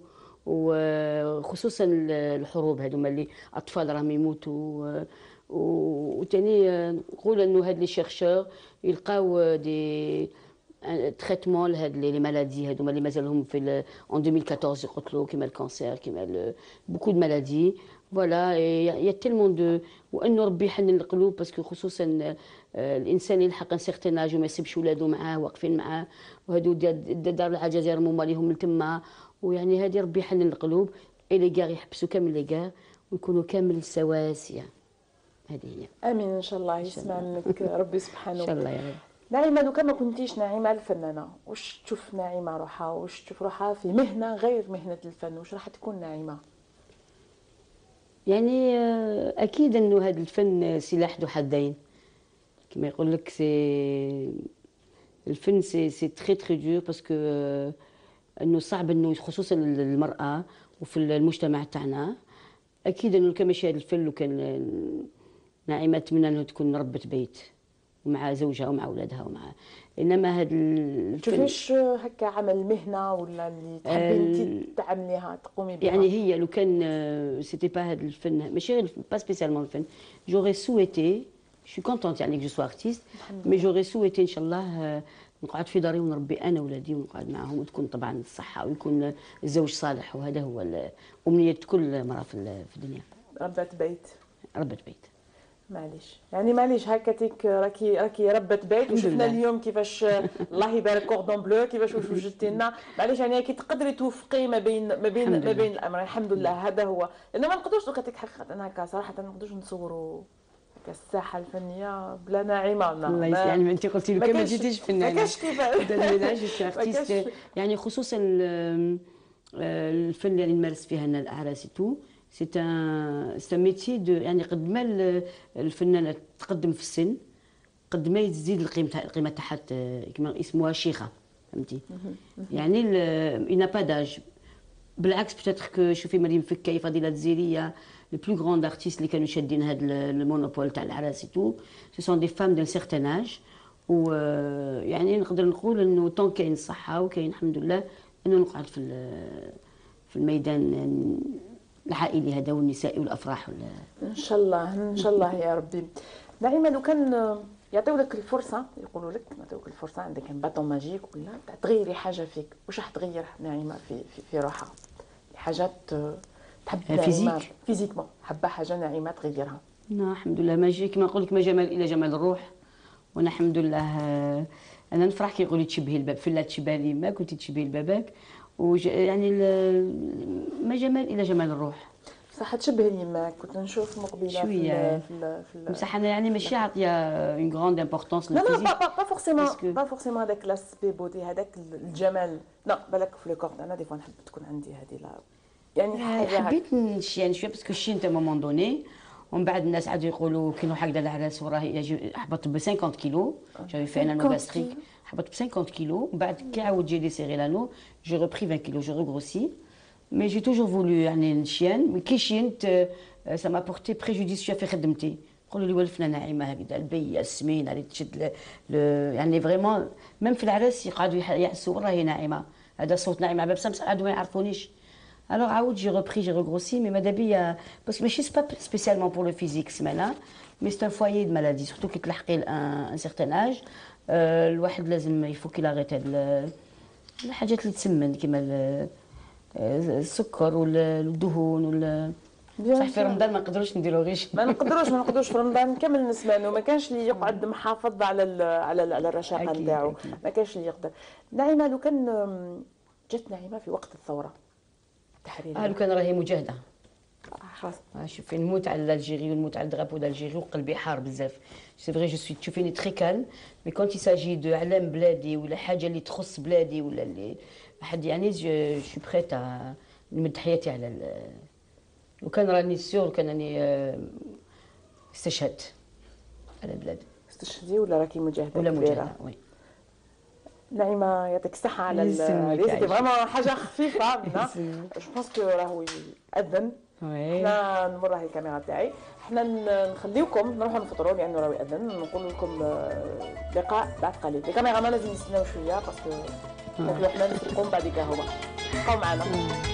وخصوصا الحروب هذوما اللي اطفال راهم يموتوا. وثاني نقول انه هاد لي شيرشور يلقاو دي تريتمون لهاد لي مالادي هذوما اللي مازالهم في اون ألفين وأربعطاش يقتلوا كيما الكانسير كيما بوكو دو مالادي. فوالا يا تيلمون دو، وانه ربي يحنن القلوب، باسكو خصوصا الانسان يلحق ان سيغتان اج وما يسيبش ولادو معاه واقفين معاه، وهادو دار الجزائر هما ليهم من تما، ويعني هذه ربي يحنن القلوب. اي لي كاع يحبسوا كامل لي كاع ويكونوا كامل سواسيه. هذه هي. امين ان شاء الله يسمع منك ربي سبحانه. ان شاء الله يا رب. ناعمه لو كان ما كنتيش ناعمه الفنانه، واش تشوف ناعمه روحها، واش تشوف روحها في مهنه غير مهنه الفن، واش راح تكون ناعمه؟ يعني اكيد انه هذا الفن سلاح ذو حدين كما يقول لك. سي الفن سي سي تري تري دور، باسكو انه صعب انه خصوصا المراه وفي المجتمع تاعنا. اكيد انه كان ماشي هذا الفن لو كان ناعمه اتمنى انه تكون ربة بيت ومع زوجها ومع اولادها ومع، انما هذا الفن تشوفيش هكا عمل مهنه ولا اللي تحبي انت تعمليها تقومي بها؟ يعني هي لو كان سيتي با هذا الفن ماشي غير با سبيسيالمون الفن، جوري سويتي جو كونتونت يعني كو جو سوا ارتيست، مي جوري سويتي ان شاء الله نقعد في داري ونربي انا ولادي ونقعد معهم، وتكون طبعا الصحه ويكون الزوج صالح، وهذا هو امنيه كل امراه في الدنيا. ربة بيت. ربة بيت. معليش يعني معليش هكاتيك راكي راكي ربة بيت، وشفنا اليوم كيفاش الله يبارك كوردون بلو كيفاش واش وجدتي لنا. معليش يعني كي تقدري توفقي ما بين ما بين ما بين الامرين الحمد لله. هذا هو، لانه ما نقدروش دوكا حقيقه انا هكا صراحه ما نقدروش نصوروا الساحه الفنيه بلا ناعمه. الله يسلمك، يعني انت قلتي لو كان ما جيتيش فنانه ما كاش كيفاش يعني خصوصا الفن اللي نمارس فيها انا الاعراس تو سي ان سي ميتي دو، يعني قد ما الفنانه تقدم في السن قد ما يزيد القيمه القيمه تاعها كما اسمها شيخه. فهمتي. يعني il n'a pas d'âge. بالعكس بتاتر كو شوفي مريم فكاي فضيله الجزيريه لي بلو غروند ارتيست اللي كانوا شادين هذا المونوبول تاع العراس تو سو سون دي فام دون سيغتان اج و يعني نقدر نقول انه طون كاين الصحه وكاين الحمد لله انه نقعد في في الميدان العائلي هذا والنسائي والافراح ان شاء الله ان شاء الله يا ربي. نعيمه لو كان يعطيو لك الفرصه يقولوا لك يعطيوك الفرصه عندك ان باطون ماجيك ولا تغيري حاجه فيك، واش راح تغير نعيمه في في, في روحها؟ حاجات تحب فيزيك فيزيكمون حابه حاجه نعيمه تغيرها؟ لا الحمد لله ماجي كما نقول لك ما جمال الا جمال الروح. وانا الحمد لله انا نفرح كي يقولوا تشبهي الباب فلا تشبه لي ما كنتي تشبهي لباباك ويعني ما جمال الا جمال الروح. بصح تشبه لي ما كنت نشوف مقبله شويه في في بصح انا يعني ماشي عاطيه اون غروند امبورطونس للفيزيك. لا لا با فورسيمون با فورسيمون هذاك لاسبي بودي هذاك الجمال. لا بالك في لو كورت انا دي فوا نحب تكون عندي هذه لا يعني حاجه حبيت نشين شويه باسكو شينت مومون دوني ومن بعد الناس عادوا يقولوا كي نروح هكذا العراس وراه حبط ب خمسين كيلو جافي في انا نوغاستريك حبط ب خمسين كيلو من بعد كي عاود جي لي سيري لانو جي ريبري عشرين كيلو جو ريغروسي مي جي توجور فولو يعني نشين مي كي شينت سا ما بورتي بريجوديس شويه في خدمتي. يقولوا لي ولفنا ناعمه هكذا البيه السمينه اللي تشد يعني فريمون ميم في العراس يقعدوا يحسوا راهي ناعمه هذا صوت ناعمه بابسه بصح عادوا ما يعرفونيش. Alors, j'ai repris, j'ai regrossi, mais Madabi, parce que je ne suis pas spécialement pour le physique, mais c'est un foyer de maladie, surtout qu'il a un, un certain âge. الواحد لازم il faut qu'il arrête الحاجات اللي تسمن كيما السكر والدهون وال صح في رمضان ما نقدروش نديرو غيش ما نقدروش ما نقدروش في رمضان كامل نسمانو ما كانش اللي يقعد محافظ على ال على ال على الرشاقه نتاعو ما كانش اللي يقدر. نعيمه لو كان جات نعيمه في وقت الثوره اه لو كان راهي مجاهده خلاص شوفي نموت على الجيري ونموت على الدرابو دالجيري وقلبي حار بزاف سي فري جو سوي تشوفيني تري كالم مي كونت يساجي دو علام بلادي ولا حاجه اللي تخص بلادي ولا اللي حد يعني جو سوي بريت نمد حياتي على وكان راني سيور كان راني استشهدت على البلاد. استشهدي ولا راكي مجاهده ولا مجاهده وي. نعيمه يعطيك الصحه على هذه سيتي فريمون حاجه خفيفه جو بونس كو راهو يأذن. حنا نمر هاي الكاميرا تاعي حنا نخليوكم نروحوا نفطروا لانه راهو يأذن نقول لكم لقاء بعد قليل. الكاميرا ما لازم نستناو شويه باسكو ناكلوا حنا نفيقوا بعد هما بقاو معنا.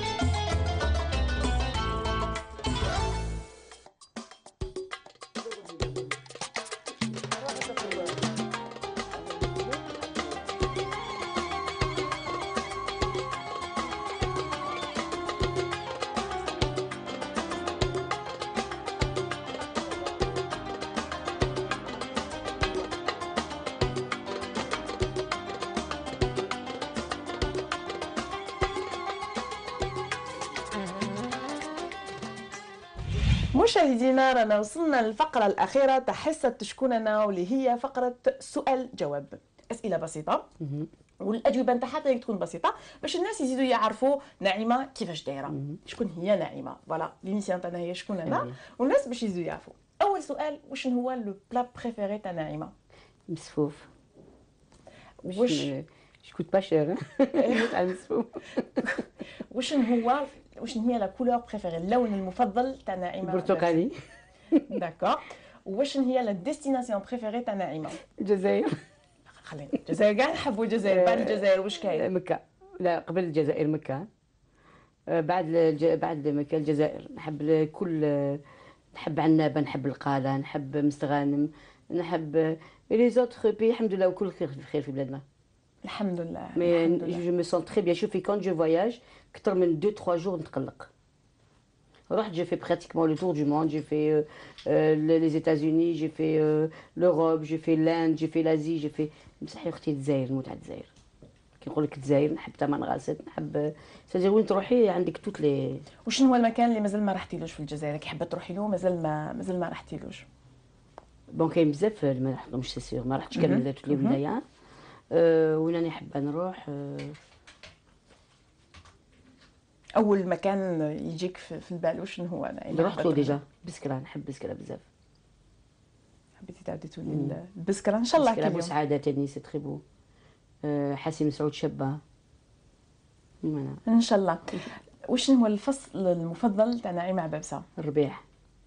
مشاهدينا رانا وصلنا للفقرة الأخيرة تاع حصة تشكوننا واللي هي فقرة سؤال جواب. أسئلة بسيطة والأجوبة نتاعها تكون بسيطة باش الناس يزيدوا يعرفوا نعيمة كيفاش دايرة شكون هي نعيمة. فوالا ليميسيون تاعنا هي شكون أنا والناس باش يزيدوا يعرفوا. أول سؤال واش هو لو بلا بريفيري تاع نعيمة؟ مسفوف. واش شكوت با شير تاع المسفوف. واش هو واش هي لا كولور بريفيري اللون المفضل تاع نعيمه؟ البرتقالي. داكور. واش هي لا ديستيناسيون بريفيري تاع نعيمه؟ الجزائر. خلينا الجزائر كاع نحبوا الجزائر. بعد الجزائر واش كاين؟ مكه. لا قبل الجزائر مكه. بعد الج... بعد مكه الجزائر. نحب كل نحب عنابه نحب القاله نحب مستغانم نحب لي زوتر بي الحمد لله وكل خير خير في بلادنا. الحمد لله. مي جو مي سون تري بيان. شوفي كون جو فواياج اكثر من اثنين ثلاثة جور نتقلق. رحت جي في براتيكمون لو تور دو موند جي في لي ايتازوني جي في لوروب جي في لاند جي في لازي جي في بصح يا اختي الجزائر نموت على الجزائر. كي نقول لك الجزائر نحب تمن غاسات نحب سادير وين تروحي عندك توت لي. وشنو هو المكان اللي مازال ما رحتيلوش في الجزائر كي حابه تروحي له مازال ما مازال ما رحتيلوش؟ بون كاين بزاف ما رحتهمش سي سيغ ما رحتش كامل توت لي ولايات. أه وين راني حابه نروح. أه اول مكان يجيك في البال شنو هو؟ انا رحت له ديجا بسكره نحب بسكره بزاف. حبيتي تعاودي تولي البسكره ان شاء الله. بسكره بوسعاده تاني سي تري بو آه، حسين مسعود شابة. voilà. ان شاء الله. وشنو هو الفصل المفضل تاع نعيمة عبابسة؟ الربيع،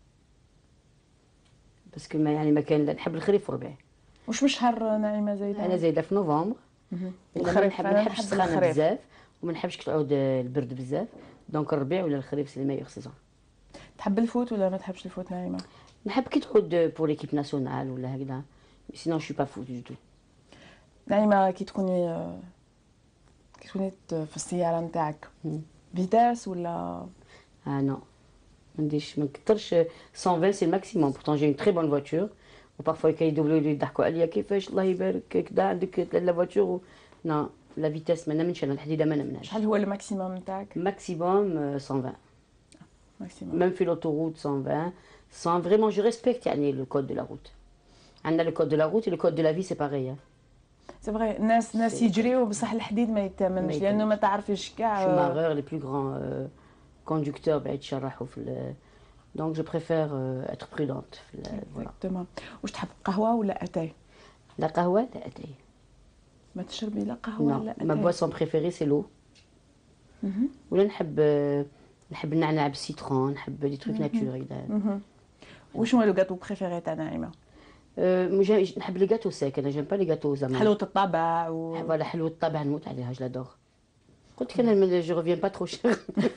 باسكو ما يعني ما كان لا نحب الخريف والربيع. وش من شهر نعيمة زايدة؟ انا زايده في نوفمبر. الخريف نحب ما أنا نحبش نحب السخانه الخريف. بزاف، وما نحبش تعود البرد بزاف. دونك الربيع ولا الخريف سي ميور سيزون. تحب الفوت ولا ما تحبش الفوت نعيمة؟ نحب كي تعود بور ليكيب ناسيونال ولا هكذا، سينون شو با فوت دو تو. نعيمة كي تكوني كي تكوني في السيارة نتاعك فيتاس ولا؟ Ah non, ما نديرش ما نكثرش. مية وعشرين سي الماكسيموم. بورتون جي اون تري بون فواتور، وبارفوا كيدوبلوا لي يضحكوا عليا كيفاش الله يبارك كدا عندك لا فواتور. نو لا فيتاس ما نمنش انا الحديده ما نمناش. شحال هو الماكسيموم نتاعك؟ ماكسيموم مية وعشرين. ماكسيموم. Même في l'autoroute cent vingt. cent vraiment je respecte يعني le code de la route. عندنا le code de la route et le code de la vie c'est pareil. Hein. سي فغي الناس ناس يجريو بصح الحديد ما يتامنش لانه ما تعرفيش كاع. Schumacher les plus grands euh, conducteurs بعيد شرحوا في ال... donc je préfère euh, être prudente. في ال... voilà. تمام. واش تحب قهوة ولا اتاي؟ لا قهوة لا أتاي. ما تشربي لا قهوة Non, ولا ma اتاي؟ boisson préférée c'est l'eau. ولا نحب نحب النعناع بالسيترون، نحب دي تروك ناتور هكذا. وشنو هو لو غاتو بريفيري تاع نعيمة؟ أه نحب لي جاتو ساك، انا جيم با لي جاتو زعما. حلوة الطابع و فوالا حلوة الطابع نموت عليها، جلادور. قلت لك انا جو ريفيان با ترو شير.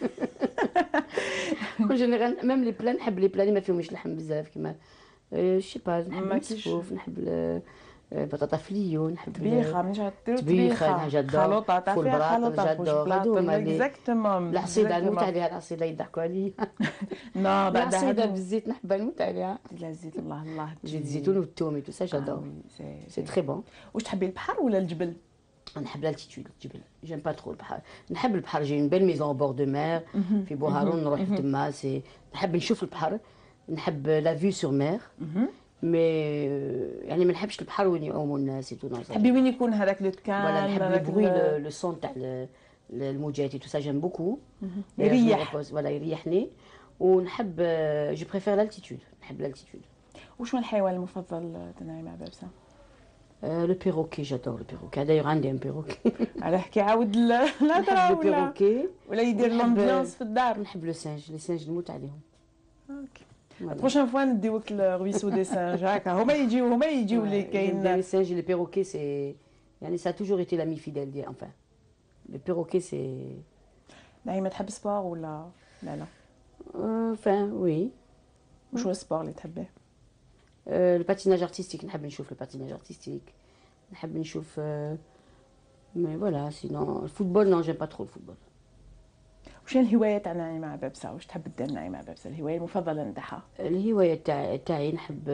اون جينيرال ميم لي بلان نحب لي بلان ما فيهمش لحم بزاف كيما شي با نحب المسفوف، نحب بطاطا فليو، نحب طبيخة مش هتديرو طبيخة جادور، خلطة تاع فول فيها براطة خلطة جادور، هذوما اللي اكزاكتومون. العصيدة نموت عليها، العصيدة يضحكوا عليا. نو بعد العصيدة هادو بالزيت نحبها نموت عليها. لا زيت الله الله. زيت الزيتون والثوم تو سا جادور، سي تري بون. واش تحبي البحر ولا الجبل؟ نحب الالتيتود، الجبل. جيم با ترو البحر. نحب البحر، جي اون بيل ميزون بور دو مير في بوهارون، نروح تما سي نحب نشوف البحر، نحب لا فيو سور مير. مي يعني ما نحبش البحر وين يعوموا الناس تو. تحبي وين يكون هذاك لو كان؟ ولا نحب البروي لو سون تاع الموجات تو سا جيم بوكو. يريح. ولا يريحني. ونحب جو بريفير الالتيتود، نحب الالتيتود. وش هو الحيوان المفضل تاع نعيمة عبابسة؟ لو بيروكي، جادور لو بيروكي. دايوغ عندي ان بيروكي. علاه كي يعاود الهضره ولا بيروكي ولا يدير لومبيونس في الدار. نحب لو سانج، لي سانج نموت عليهم. اوكي. بروشين فوا نديوك الرويسو دي سانج هكا هما يجيو هما يجيو لي كاين. لي سانج لي بيروكي سي يعني سا توجور ايتي لامي فيديل دي انفان. لو بيروكي سي. نعيمة تحب سبور ولا لا لا؟ انفان وي. وش هو السبور اللي تحبيه؟ الباتيناج ارتستيك، نحب نشوف الباتيناج ارتستيك، نحب نشوف مي فوالا. سينون الفوتبول نو جيم با ترو الفوتبول. وش هي الهواية تاع نعيمة عبابسة؟ واش تحب دير نعيمة عبابسة؟ الهواية المفضلة نتاعها؟ الهواية تاع تاعي نحب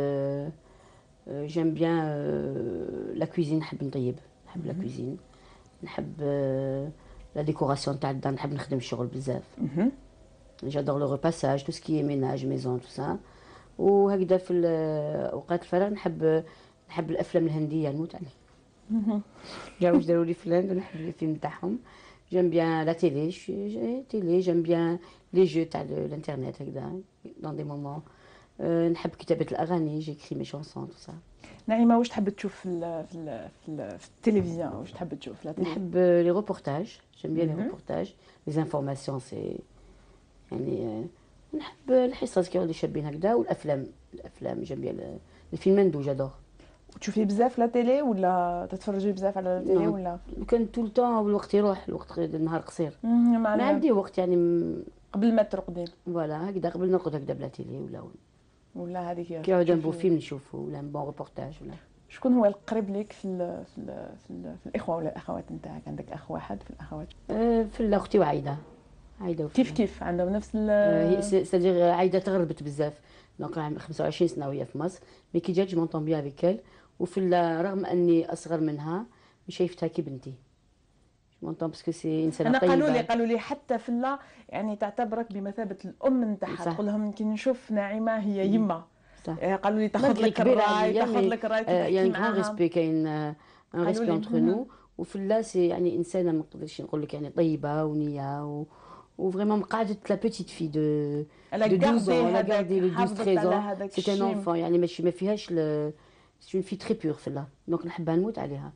جيم بيان لا كويزين، نحب نطيب، نحب لا كويزين، نحب لا ديكوراسيون تاع الدار، نحب نخدم الشغل بزاف. جادور لو ريباساج تو سكي ميناج ميزون تو سا. وهكذا في اوقات الفراغ نحب نحب الافلام الهنديه، نموت عليها. جا واش داروا لي في الهند ونحب لي فيلم تاعهم. جيم بيان لا تيلي، تيلي جيم بيان لي جو تاع الانترنت هكذا دون دي مومون. نحب كتابه الاغاني، جيكري مي شونسون تو سا. نعيمة واش تحب تشوف في ال في ال في, ال في التلفزيون؟ واش تحب تشوف لا تيلي؟ نحب لي روبورتاج، جيم بيان لي روبورتاج، لي زانفورماسيون سي يعني. نحب الحصص كي يولي شابين هكذا، والافلام الافلام جيم بيان الفيلم ندو جادور. وتشوفي بزاف لا تيلي ولا تتفرجي بزاف على لا تيلي ولا؟ كان طول الوقت والوقت يروح، الوقت النهار قصير. ما عندي وقت يعني م... قبل ما ترقدين. فوالا هكذا قبل نرقد هكذا بلا تيلي ولا ولا هذيك كي يعود نبو فيلم نشوفو ولا بون ريبورتاج ولا. شكون هو القريب ليك في ال في ال في, ال في الاخوه ولا الاخوات نتاعك؟ عندك اخ واحد في الاخوات؟ أه في اختي وعايده. عايده كيف كيف عندهم نفس ال سادير عايده تغربت بزاف، دونك خمسة وعشرين سنه وهي في مصر، مي كي جات جو مونطون بيان افيك ال. وفي رغم اني اصغر منها مش شايفتها كي بنتي، مونطون باسكو سي انسانه طيبه. انا قالوا لي قالوا لي حتى في الله يعني تعتبرك بمثابه الام نتاعها، تقول لهم كي نشوف نعيمه هي يما. قالوا لي تاخذ لك الراي تاخذ لك الراي يعني كان ريسبي، كاين ان ريسبي انتر نو. وفي الله سي يعني انسانه ما نقدرش نقول لك يعني طيبه ونيه و وفريمون قعدت لا بيتيت في دو دو دوز ans، elle a gardé le douze treize ans. C'est un enfant يعني ماشي ما فيهاش سي اون في تري بور في الله، دونك نحبها نموت عليها.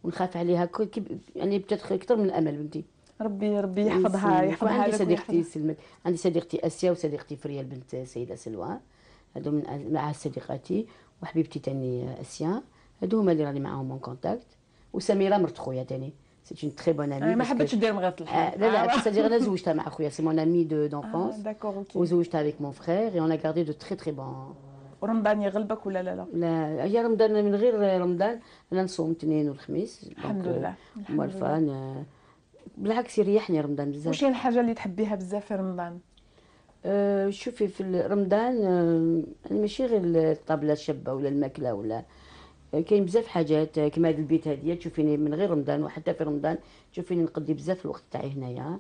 ونخاف عليها كل- كي- يعني بتدخل اكثر من الامل بنتي. ربي ربي يحفظها يحفظها وعندي لك صديقتي ويحفظها. سلمى، عندي صديقتي اسيا وصديقتي فريا البنت السيده سلوى، هادو من مع صديقاتي، وحبيبتي تاني اسيا، هادو هما اللي راني معاهم اون كونتاكت. وسميره مرت خويا تاني، سي اون تري بون امي أنا ما باسكو حبيتش ندير من غير الحال. آه لا لا سادير انا زوجتها مع خويا، سي مون امي دو اه دونفونس، داكور اوكي. وزوجتها افيك مون فخير اي اون ا غاردي دو تري تري بون. ورمضان يغلبك ولا لا لا؟ لا هي رمضان من غير رمضان انا نصوم الاثنين والخميس الحمد دونك لله الحمد لله. موالفه ن- بالعكس يريحني رمضان بزاف. وش هي الحاجه اللي تحبيها بزاف في رمضان؟ أه شوفي في رمضان أه ماشي غير الطابله الشابه ولا الماكله ولا آه، كاين بزاف حاجات آه، كيما هذا البيت هذيا تشوفيني من غير رمضان وحتى في رمضان تشوفيني نقضي بزاف الوقت تاعي هنايا.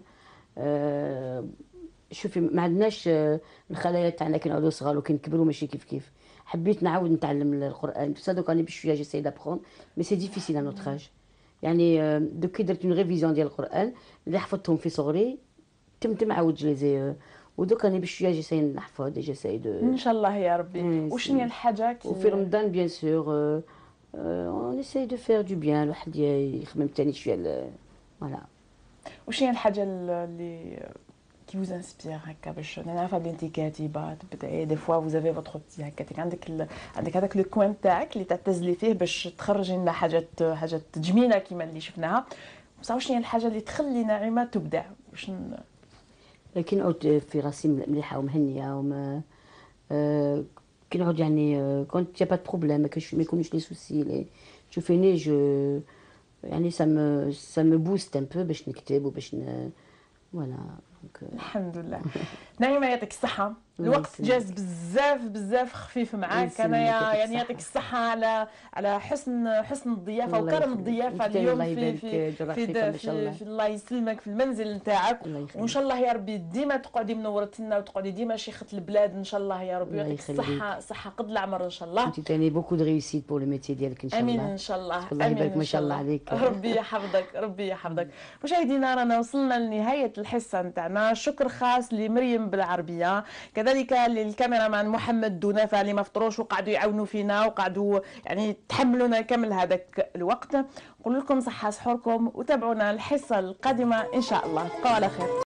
أه شوفي ما عندناش آه، الخلايا تاعنا كي نعودو صغار وكي نكبروا ماشي كيف كيف. حبيت نعاود نتعلم القران بصح دوك راني بشويه جيساي دابخون مي سي ديفيسيل ان نوتر اج. يعني آه، دوك كي درت اون ريفيزيون ديال القران اللي حفظتهم في صغري تم تم عاود جليزي، ودوك راني بشويه جيساي نحفظ جيساي دو. ان شاء الله يا ربي. إيه، وشنو هي سي. الحاجه كي وفي رمضان بيان سور اون اساي دو فير دو بيان، الواحد يخمم تاني شويه ل- فوالا. وش هي الحاجه اللي كي vous inspire هكا باش انا عارفه بلي انت كاتبه تبداي دي فوا vous avez votre petit هكا عندك ال... عندك هذاك لو كوين تاعك اللي تعتزلي فيه باش تخرجي لنا حاجات حاجات جميله كيما اللي شفناها. بصح واش هي الحاجه اللي تخلي نعيمه تبدع باش ن... لكن نعود في راسي مليحه ومهنيه وما آه، كي نعود يعني آه، كنت يا با بروبليم ما كاينش ما يكونوش لي سوسي لي تشوفيني جو يعني سا مو سا مو بوست ان بو باش نكتب وباش ن فوالا دونك. الحمد لله. نعيمه يعطيك الصحه. الله الوقت يسلمك. جاز بزاف بزاف خفيف معاك. يسلمك، انا يعطيك يعني الصحة. يعطيك الصحه على على حسن حسن الضيافه الله وكرم يخليك. الضيافه أنت تاني اليوم الله في يبارك في جراح في, فيكم في, ما شاء الله. في الله يسلمك في المنزل نتاعك. الله يخليك. وان شاء الله يا ربي ديما تقعدي منورتي لنا وتقعدي ديما شيخه البلاد ان شاء الله يا ربي. الله يعطيك يخليك. الصحه صحه قد العمر ان شاء الله. انت تاني بوكو دو ريوسيت بور لو ميتي ديالك ان شاء الله. امين ان شاء الله. الله امين يبارك ان ما شاء شاء الله الله عليك. ربي يحفظك ربي يحفظك. مشاهدينا رانا وصلنا لنهايه الحصه نتاعنا. شكر خاص لمريم بالعربيه، كذلك للكاميرامان محمد دونافه اللي ما فطروش وقعدوا يعاونوا فينا وقعدوا يعني تحملونا كامل هذاك الوقت. نقول لكم صحه سحوركم وتابعونا الحصه القادمه ان شاء الله. تبقوا على خير.